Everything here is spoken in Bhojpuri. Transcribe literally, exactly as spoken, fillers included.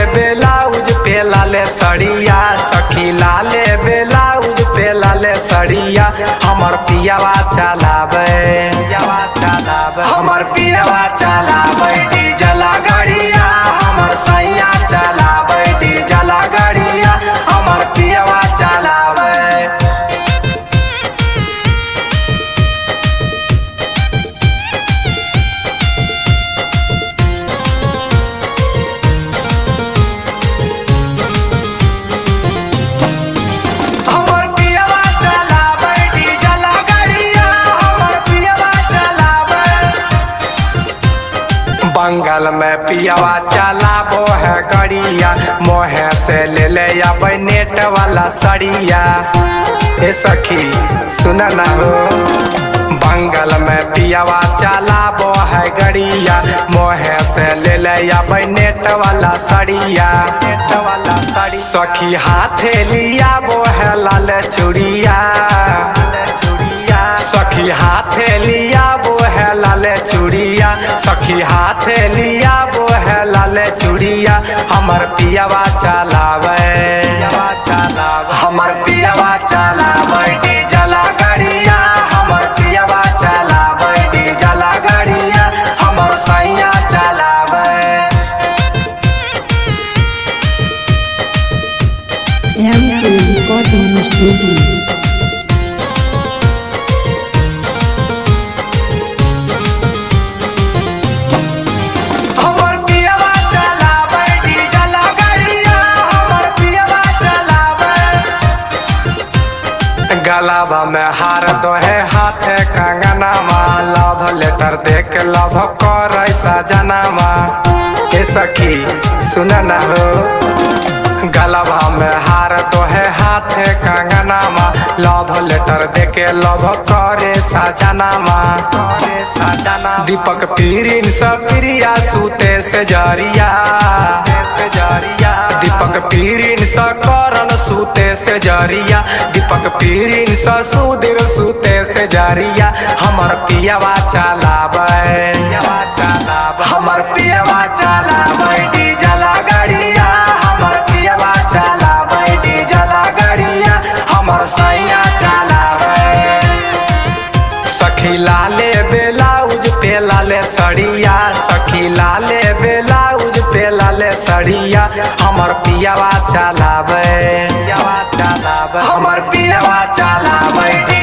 ब्लाउज पे लाले सड़िया, सखी लाले ब्लाउज पे लाले सड़िया। हमर पियावा चलावे पियावा चलावे हमर पियावा चलावे डीजल गाड़िया, हमर सैया चलावे डीजल गाड़िया, हमर पियावा चलावे। बंगाल में पियावा चलाबो है गड़िया, मोहे से ले ले अब नेट वाला सड़िया। ए सखी सुन ना हो, बंगाल में पियावा चलाबो है गड़िया, मोहे से ले ले अब नेट वाला सड़िया नेट वाला सड़ी। सखी हाथे लिया वो है लाल चूड़िया, सखी हाथे लिया वो है लाल चूड़िया, सखी हाथे लिया वो है लाल चूड़िया। हमर पियावा चलावे चलावे हमर पियावा चलावे डीजल गाड़िया, हमर पियावा चलावे डीजल गाड़िया, हमर सैया चलावे। M K Recording Studio। गलाबा में हार दो है हाथे कंगनामा, लव लेटर देख लव कर सजनामा। ए सखी सुन ना हो, गलाबा में हार दो है हाथे कंगनामा, लव लेटर देके लव करे सजनामा करे सजना। दीपक पीरिन सब प्रिया सूते से जरिया से जरिया, दीपक पीरिन स करन सूते से जरिया, दीपक पीरिन स सुधीर सूते से जरिया। हमर पियावा चलावे पियावा चलावे हमर पियावा चलावे डीजल गाड़िया, हमर पियावा चलावे डीजल गाड़िया, हमर सैया चलावे। सखी लाले ब्लाउज पे लाले सड़िया, सखी लाले ब्लाउज पे लाले सड़िया। हमर पियावा चलावे पियावा चलावे हमर पियावा चलावे।